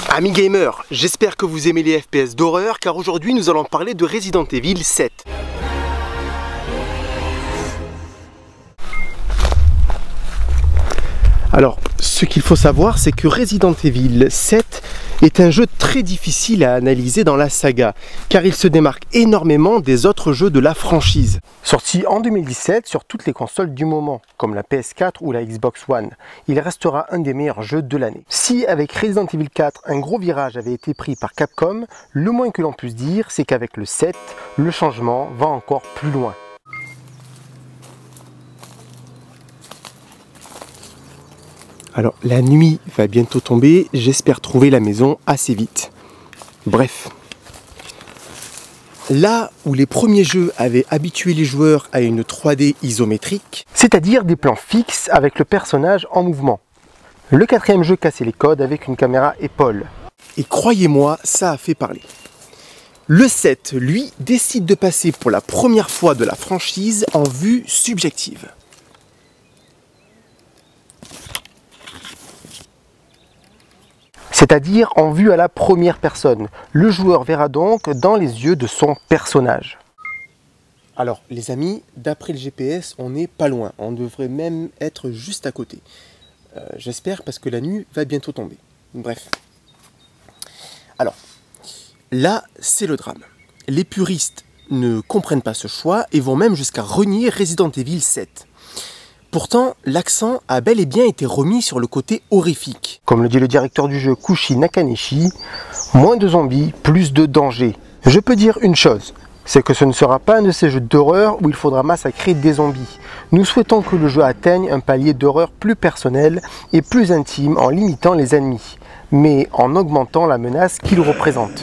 Amis gamers, j'espère que vous aimez les FPS d'horreur car aujourd'hui nous allons parler de Resident Evil 7. Alors, ce qu'il faut savoir, c'est que Resident Evil 7 est un jeu très difficile à analyser dans la saga, car il se démarque énormément des autres jeux de la franchise. Sorti en 2017 sur toutes les consoles du moment, comme la PS4 ou la Xbox One, il restera un des meilleurs jeux de l'année. Si avec Resident Evil 4, un gros virage avait été pris par Capcom, le moins que l'on puisse dire, c'est qu'avec le 7, le changement va encore plus loin. Alors la nuit va bientôt tomber, j'espère trouver la maison assez vite. Bref. Là où les premiers jeux avaient habitué les joueurs à une 3D isométrique, c'est-à-dire des plans fixes avec le personnage en mouvement. Le quatrième jeu cassait les codes avec une caméra épaule. Et croyez-moi, ça a fait parler. Le 7, lui, décide de passer pour la première fois de la franchise en vue subjective. C'est-à-dire en vue à la première personne. Le joueur verra donc dans les yeux de son personnage. Alors les amis, d'après le GPS, on n'est pas loin. On devrait même être juste à côté. J'espère parce que la nuit va bientôt tomber. Bref. Alors, là c'est le drame. Les puristes ne comprennent pas ce choix et vont même jusqu'à renier Resident Evil 7. Pourtant, l'accent a bel et bien été remis sur le côté horrifique. Comme le dit le directeur du jeu Kushi Nakanishi, moins de zombies, plus de danger. Je peux dire une chose, c'est que ce ne sera pas un de ces jeux d'horreur où il faudra massacrer des zombies. Nous souhaitons que le jeu atteigne un palier d'horreur plus personnel et plus intime en limitant les ennemis, mais en augmentant la menace qu'ils représentent.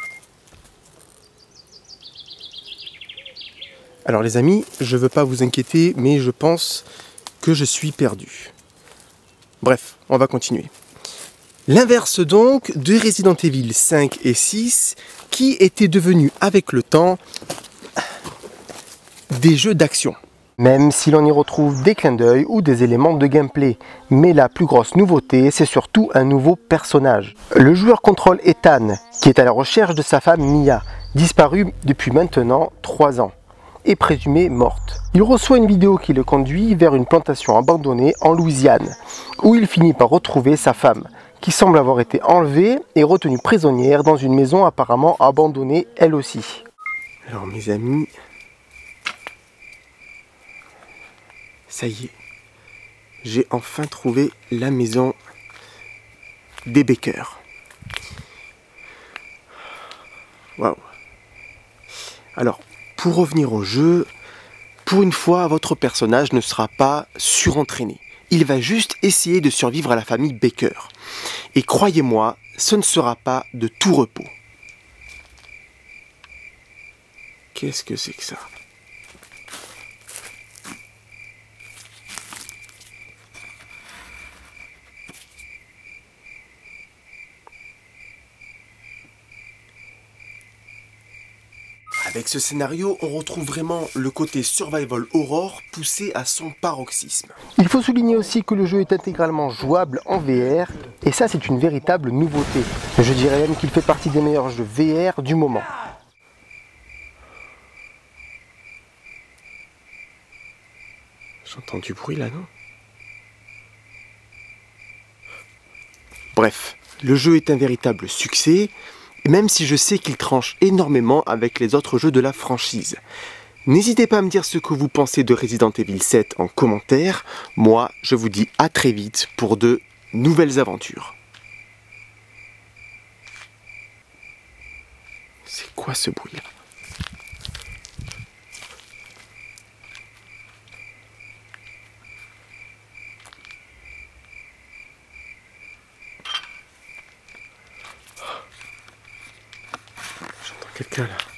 Alors les amis, je ne veux pas vous inquiéter, mais je pense que je suis perdu. Bref, on va continuer. L'inverse donc de Resident Evil 5 et 6, qui étaient devenus avec le temps des jeux d'action. Même si l'on y retrouve des clins d'œil ou des éléments de gameplay. Mais la plus grosse nouveauté, c'est surtout un nouveau personnage. Le joueur contrôle Ethan, qui est à la recherche de sa femme Mia, disparue depuis maintenant 3 ans. Est présumée morte. Il reçoit une vidéo qui le conduit vers une plantation abandonnée en Louisiane, où il finit par retrouver sa femme, qui semble avoir été enlevée et retenue prisonnière dans une maison apparemment abandonnée elle aussi. Alors mes amis, ça y est, j'ai enfin trouvé la maison des Baker. Waouh. Alors, pour revenir au jeu, pour une fois, votre personnage ne sera pas surentraîné. Il va juste essayer de survivre à la famille Baker. Et croyez-moi, ce ne sera pas de tout repos. Qu'est-ce que c'est que ça ? Avec ce scénario, on retrouve vraiment le côté survival horror poussé à son paroxysme. Il faut souligner aussi que le jeu est intégralement jouable en VR, et ça c'est une véritable nouveauté. Je dirais même qu'il fait partie des meilleurs jeux VR du moment. J'entends du bruit là, non ? Bref, le jeu est un véritable succès, même si je sais qu'il tranche énormément avec les autres jeux de la franchise. N'hésitez pas à me dire ce que vous pensez de Resident Evil 7 en commentaire. Moi, je vous dis à très vite pour de nouvelles aventures. C'est quoi ce bruit-là ? J'entends quelqu'un là.